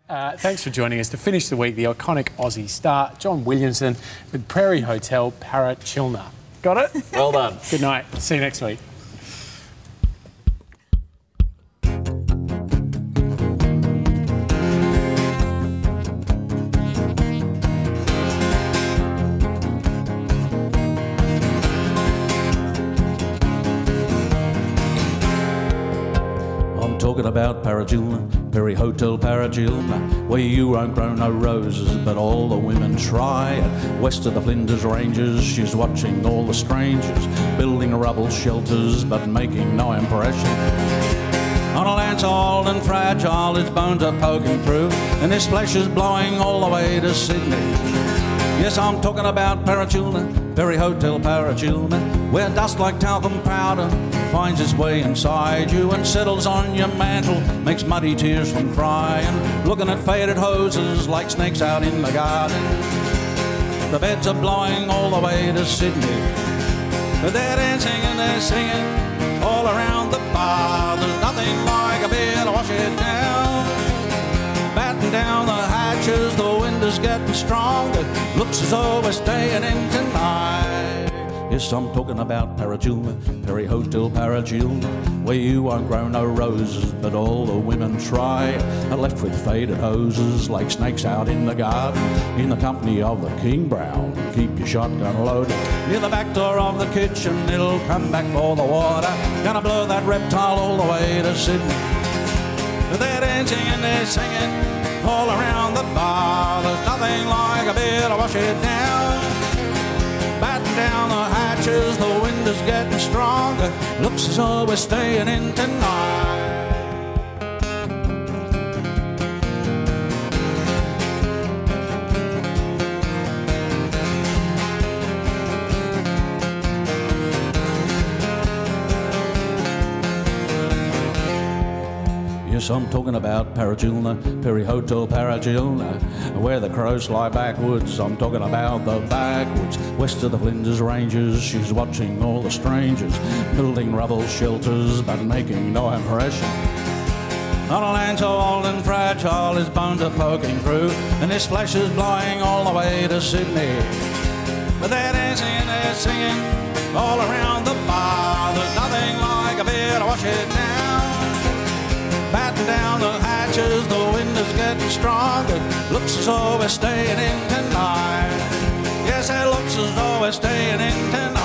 Thanks for joining us. To finish the week, the iconic Aussie star, John Williamson, with Prairie Hotel, Parachilna. Got it? Well done. Good night. See you next week. I'm talking about Parachilna, Prairie Hotel Parachilna, where you won't grow no roses, but all the women try. And west of the Flinders Ranges, she's watching all the strangers, building rubble shelters, but making no impression. On a land so old and fragile, its bones are poking through, and this flesh is blowing all the way to Sydney. Yes, I'm talking about Parachilna, Prairie Hotel Parachilna, where dust like talcum powder finds its way inside you and settles on your mantle, makes muddy tears from crying, looking at faded hoses like snakes out in the garden. The beds are blowing all the way to Sydney. They're dancing and they're singing all around the bar. There's nothing like a beer to wash it down. Batten down the hatches, the wind is getting stronger. Looks as though we're staying in tonight. Yes, I'm talking about Parachilna, Prairie Hotel Parachilna, where you won't grow no roses, but all the women try. Are left with faded hoses like snakes out in the garden, in the company of the King Brown. Keep your shotgun loaded near the back door of the kitchen, it'll come back for the water. Gonna blow that reptile all the way to Sydney. They're dancing and they're singing all around the bar. There's nothing like a beer to wash it down. Batten down the hatches, the wind is getting stronger. Looks as though we're staying in tonight. Yes, I'm talking about Parachilna, Prairie Hotel Parachilna, where the crows fly backwards. I'm talking about the backwoods, west of the Flinders Ranges. She's watching all the strangers, building rubble shelters, but making no impression. On a land so old and fragile, his bones are poking through, and his flesh is blowing all the way to Sydney. But they're dancing and they're singing all around the bar. There's nothing like a beer to wash it down. Batten down the hatches, the wind is getting stronger. Looks as though we're staying in tonight. Yes, it looks as though we're staying in tonight.